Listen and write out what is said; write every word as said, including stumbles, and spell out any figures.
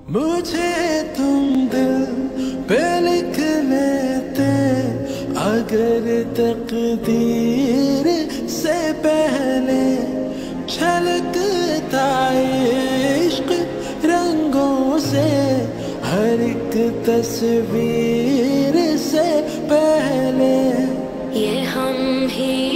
मुझे तुम दिल पे लिख लेते अगर तकदीर से पहले, छलकता इश्क रंगों से हर एक तस्वीर से पहले। ये हम ही